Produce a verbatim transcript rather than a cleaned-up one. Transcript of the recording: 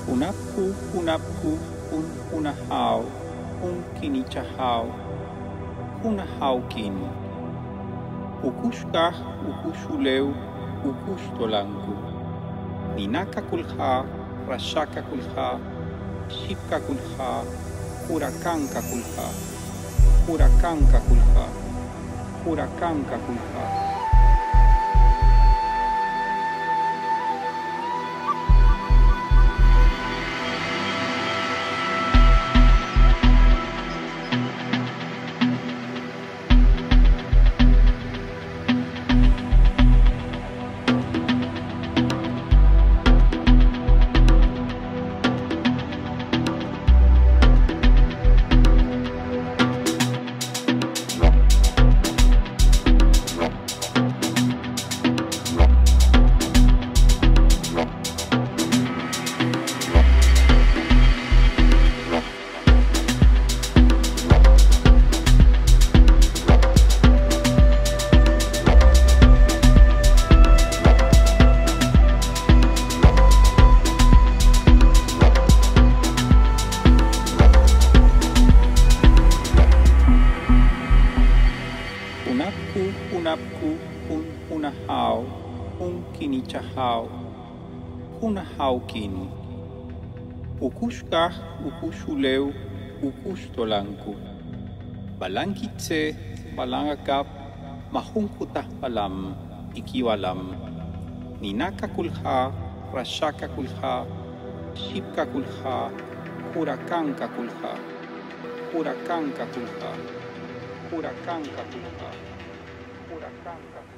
Unapku, unapku, un unahau, un kinichahau, unahau kin. Ukushkah, ukushuleu, ukushtolanku. Ninaka kulha, rashaka kulha, shipka kulha, hurakanka kulha, hurakanka kulha, hurakanka kulha. Unapku, unapku, un unahau, un kinichahau, unahau kin. Ukushkah, ukushuleu, ukushtolanku. Balankitse, balangakap, mahunkutah palam, ikiwalam. Ninaka kulha, rashaka kulha, shipka kulha, hurakanka kulha, hurakanka kulha. Hurakanka kulha, hurakanka kulha.